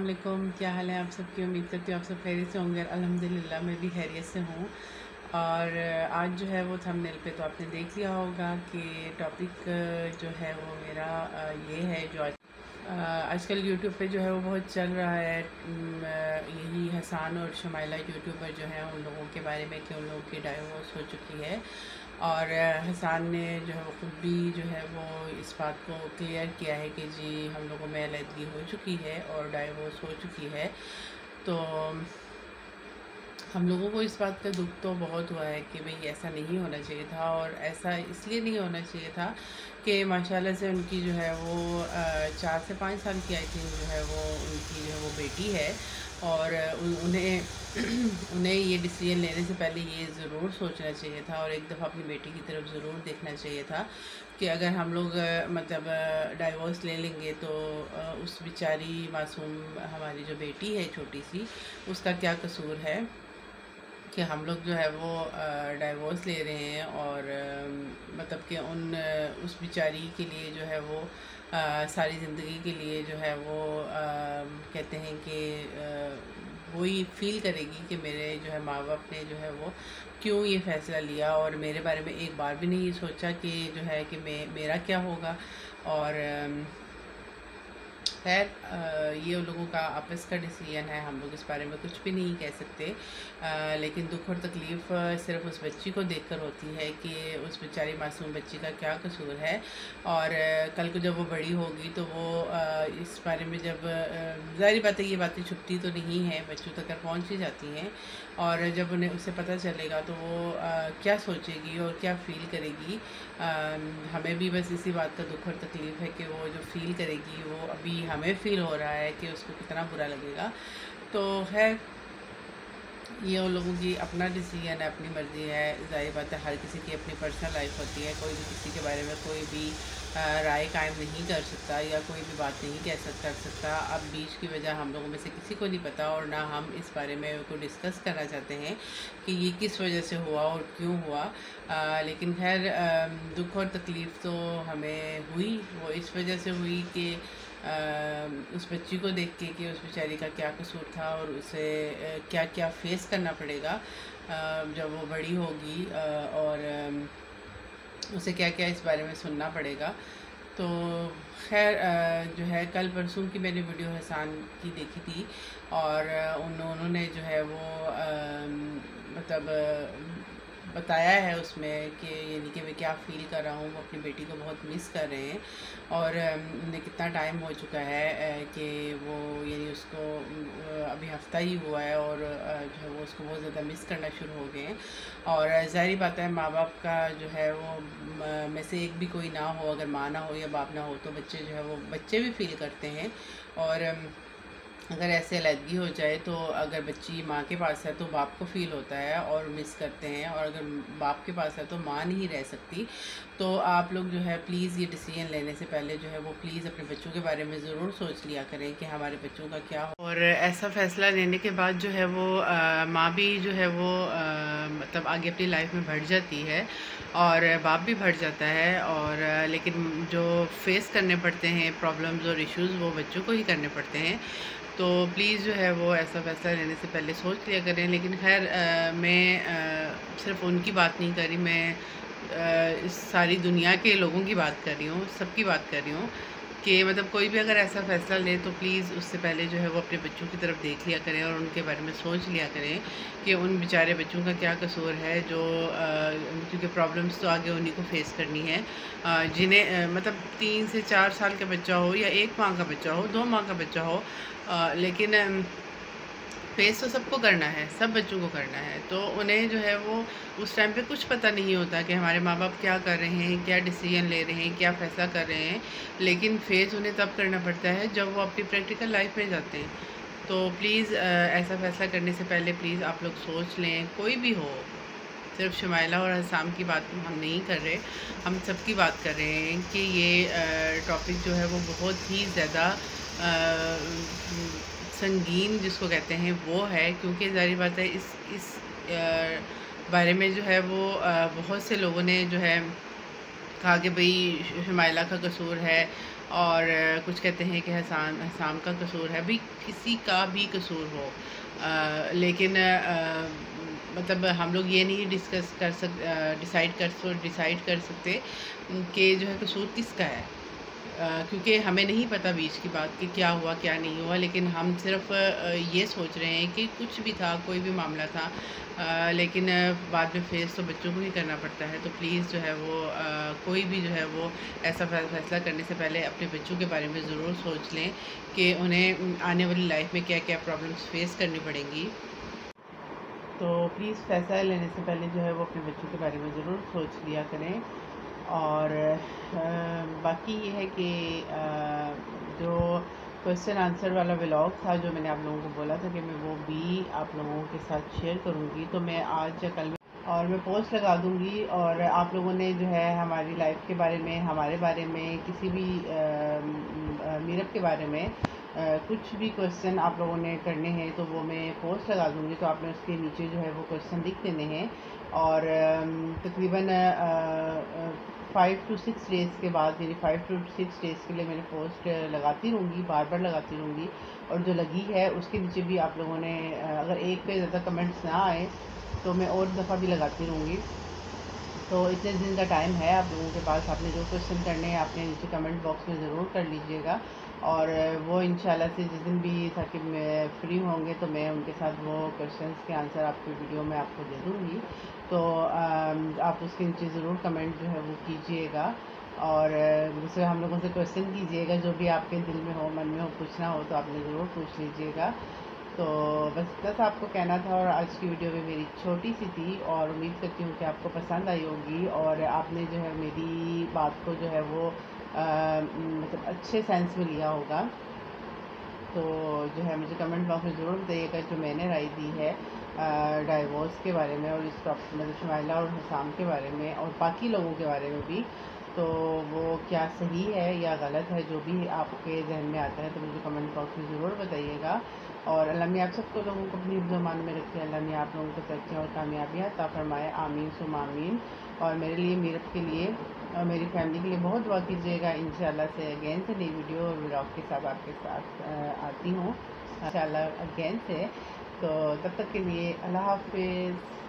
अस्सलाम वालेकुम। क्या हाल है आप सबकी? उम्मीद करती हूँ आप सब खैरियत से होंगे। अल्हम्दुलिल्लाह मैं भी खैरियत से हूँ। और आज जो है वो थंबनेल पे तो आपने देख लिया होगा कि टॉपिक जो है वो मेरा ये है जो आजकल यूट्यूब पे जो है वो बहुत चल रहा है। यही हसान और शमाइला यूट्यूबर जो हैं उन लोगों के बारे में कि उन लोगों की डाइवोर्स हो चुकी है। और हसान ने जो है वो ख़ुद भी जो है वो इस बात को क्लियर किया है कि जी हम लोगों में अलहदगी हो चुकी है और डाइवोर्स हो चुकी है। तो हम लोगों को इस बात का दुख तो बहुत हुआ है कि भाई ऐसा नहीं होना चाहिए था। और ऐसा इसलिए नहीं होना चाहिए था कि माशाल्लाह से उनकी जो है वो 4 से 5 साल की आई थिंक जो है वो उनकी जो है वो बेटी है। और उन्हें उन्हें ये डिसीजन लेने से पहले ये ज़रूर सोचना चाहिए था और एक दफ़ा अपनी बेटी की तरफ ज़रूर देखना चाहिए था कि अगर हम लोग मतलब डाइवोर्स ले लेंगे तो उस बेचारी मासूम हमारी जो बेटी है छोटी सी, उसका क्या कसूर है कि हम लोग जो है वो डाइवोर्स ले रहे हैं। और मतलब कि उस बेचारी के लिए जो है वो सारी ज़िंदगी के लिए जो है वो कहते हैं कि वही फील करेगी कि मेरे जो है माँ बाप ने जो है वो क्यों ये फ़ैसला लिया और मेरे बारे में एक बार भी नहीं सोचा कि जो है कि मेरा क्या होगा। और खैर ये उन लोगों का आपस का डिसीजन है, हम लोग इस बारे में कुछ भी नहीं कह सकते। लेकिन दुख और तकलीफ़ सिर्फ उस बच्ची को देखकर होती है कि उस बेचारी मासूम बच्ची का क्या कसूर है। और कल को जब वो बड़ी होगी तो वो इस बारे में जब ज़ाहिर बात है ये बातें छुपती तो नहीं हैं, बच्चों तक पहुँच ही जाती हैं। और जब उन्हें उसे पता चलेगा तो वो क्या सोचेगी और क्या फ़ील करेगी। हमें भी बस इसी बात का दुख और तकलीफ़ है कि वो जो फ़ील करेगी वो अभी हमें फ़ील हो रहा है कि उसको कितना बुरा लगेगा। तो खैर ये उन लोगों की अपना डिसीजन है, अपनी मर्ज़ी है। ज़ाहिर बात है हर किसी की अपनी पर्सनल लाइफ होती है, कोई भी किसी के बारे में कोई भी राय कायम नहीं कर सकता या कोई भी बात नहीं कर सकता। अब बीच की वजह हम लोगों में से किसी को नहीं पता और ना हम इस बारे में को डिस्कस करना चाहते हैं कि ये किस वजह से हुआ और क्यों हुआ। लेकिन खैर दुख और तकलीफ़ तो हमें हुई, वो इस वजह से हुई कि उस बच्ची को देख के कि उस बेचारी का क्या कसूर था और उसे क्या क्या फेस करना पड़ेगा जब वो बड़ी होगी। और उसे क्या क्या इस बारे में सुनना पड़ेगा। तो खैर जो है कल परसों की मैंने वीडियो हसान की देखी थी और उन्होंने जो है वो मतलब बताया है उसमें कि यानी कि मैं क्या फ़ील कर रहा हूँ, वो अपनी बेटी को बहुत मिस कर रहे हैं। और उन्हें कितना टाइम हो चुका है कि वो यानी उसको अभी हफ़्ता ही हुआ है और जो है वो उसको बहुत ज़्यादा मिस करना शुरू हो गए हैं। और ज़ाहिर बात है माँ बाप का जो है वो में से एक भी कोई ना हो, अगर माँ ना हो या बाप ना हो तो बच्चे जो है वो बच्चे भी फ़ील करते हैं। और अगर ऐसे अलहदगी हो जाए तो अगर बच्ची माँ के पास है तो बाप को फ़ील होता है और मिस करते हैं, और अगर बाप के पास है तो माँ नहीं रह सकती। तो आप लोग जो है प्लीज़ ये डिसीजन लेने से पहले जो है वो प्लीज़ अपने बच्चों के बारे में ज़रूर सोच लिया करें कि हमारे बच्चों का क्या हो। और ऐसा फ़ैसला लेने के बाद जो है वो माँ भी जो है वो मतलब आगे अपनी लाइफ में बढ़ जाती है और बाप भी बढ़ जाता है। और लेकिन जो फेस करने पड़ते हैं प्रॉब्लम्स और इश्यूज़ वो बच्चों को ही करने पड़ते हैं। तो प्लीज़ जो है वो ऐसा फ़ैसला लेने से पहले सोच लिया करें। लेकिन खैर मैं सिर्फ़ उनकी बात नहीं कर रही, मैं इस सारी दुनिया के लोगों की बात कर रही हूँ, सबकी बात कर रही हूँ कि मतलब कोई भी अगर ऐसा फ़ैसला ले तो प्लीज़ उससे पहले जो है वो अपने बच्चों की तरफ देख लिया करें और उनके बारे में सोच लिया करें कि उन बेचारे बच्चों का क्या कसूर है जो क्योंकि प्रॉब्लम्स तो आगे उन्हीं को फेस करनी है। जिन्हें मतलब 3 से 4 साल का बच्चा हो या 1 माह का बच्चा हो, 2 माह का बच्चा हो, लेकिन फेस तो सबको करना है, सब बच्चों को करना है। तो उन्हें जो है वो उस टाइम पे कुछ पता नहीं होता कि हमारे माँ बाप क्या कर रहे हैं, क्या डिसीजन ले रहे हैं, क्या फ़ैसला कर रहे हैं। लेकिन फेस उन्हें तब करना पड़ता है जब वो अपनी प्रैक्टिकल लाइफ में जाते हैं। तो प्लीज़ ऐसा फ़ैसला करने से पहले प्लीज़ आप लोग सोच लें, कोई भी हो, सिर्फ शमाइला और हसाम की बात हम नहीं कर रहे, हम सब की बात कर रहे हैं कि ये टॉपिक जो है वो बहुत ही ज़्यादा संगीन जिसको कहते हैं वो है। क्योंकि ज़ाहिर बात है इस बारे में जो है वो बहुत से लोगों ने जो है कहा कि भाई शमाइला का कसूर है اور کچھ کہتے ہیں کہ حسام کا قصور ہے. بھی کسی کا بھی قصور ہو، لیکن مطلب ہم لوگ یہ نہیں ڈیسائیڈ کر سکتے کہ جو ہے قصور کس کا ہے، کیونکہ ہمیں نہیں پتہ بیچ کی بات کہ کیا ہوا کیا نہیں ہوا. لیکن ہم صرف یہ سوچ رہے ہیں کہ کچھ بھی تھا، کوئی بھی معاملہ تھا، لیکن بعد میں فیس تو بچوں کو ہی کرنا پڑتا ہے. تو پلیز جو ہے وہ کوئی بھی جو ہے وہ ایسا فیصلہ کرنے سے پہلے اپنے بچوں کے بارے میں ضرور سوچ لیں کہ انہیں آنے والی لائف میں کیا کیا پرابلمس فیس کرنی پڑیں گی. تو پلیز فیصلہ لینے سے پہلے جو ہے وہ اپنے بچوں کے بارے میں ضرور سوچ لیا کریں. اور باقی یہ ہے کہ جو کویسچن آنسر والا ولاگ تھا جو میں نے آپ لوگوں کو بولا تھا کہ میں وہ بھی آپ لوگوں کے ساتھ شیئر کروں گی، تو میں آج یا کل میں اور میں پوسٹ لگا دوں گی. اور آپ لوگوں نے جو ہے ہماری لائف کے بارے میں، ہمارے بارے میں، کسی بھی میرپ کے بارے میں کچھ بھی کویسچن آپ لوگوں نے کرنے ہیں تو وہ میں پوسٹ لگا دوں گی. تو آپ نے اس کے نیچے جو ہے وہ کویسچن لکھ دینے ہیں، اور تقریباً 5 to 6 ڈیز کے بعد، یعنی 5 to 6 ڈیز کے لیے میں نے پوسٹ لگاتی رہوں گی، بار بار لگاتی رہوں گی. اور جو لگی ہے اس کے نیچے بھی آپ لوگوں نے اگر ایک پہ زیادہ کمنٹس نہ آئے تو میں اور دفعہ بھی لگاتی رہوں گی. تو اتنے دن کا ٹائم ہے آپ لوگوں کے پاس. آپ نے جو کویسچن کرنے ہیں آپ نے نیچے کمنٹ باکس میں ضرور کر لیجئے گا، اور وہ انشاءاللہ سے جس دن بھی تاکہ میں فری ہوں گے تو میں ان کے ساتھ وہ کویسچنس کے آنسر آپ کی ویڈیو میں آپ کو دے دوں گی. تو آپ اس کے نیچے ضرور کمنٹ جو ہے وہ کیجئے گا، اور دوسرے ہم لوگوں سے کویسچن کیجئے گا، جو بھی آپ کے دل میں ہو، من میں ہو، پوچھنا ہو تو آپ نے ضرور پوچھ لیجئے گا. تو بس اتنا سا آپ کو کہنا تھا. اور آج کی ویڈیو بھی میری چھوٹی سی تھی، اور امید کرتی ہوں کہ آپ کو پسند آئی ہوگی، اور آپ نے جو ہے میری بات کو جو ہے وہ مطلب اچھے سینس میں لیا ہوگا. تو جو ہے مجھے کمنٹ باکس میں ضرور بتائیے گا جو میں نے رائے دی ہے ڈائیورس کے بارے میں، اور اس مطلب شمائلہ اور حسام کے بارے میں، اور باقی لوگوں کے بارے میں بھی، تو وہ کیا صحیح ہے یا غلط ہے. جو بھی آپ کے ذہن میں آتا ہے تو مجھے کمنٹ باکس میں ضرور بتائیے گا. اور اللہ میاں آپ سب کو لوگوں کو اپنی حفظ و امان میں رکھے. اللہ میاں آپ لوگوں کو ترقی اور کامیابیاں عطا فرمائے. آمین ثم آمین. اور میرے لیے، میرپ کے لیے اور میری فیملی کے لیے بہت دعا کیجیے گا. انشاءاللہ سے اگین سے نئی ویڈیو اور ولاگ کے ساتھ آپ کے ساتھ آتی ہوں انشاءاللہ اگین سے. تو تب تک کے لیے اللہ حافظ.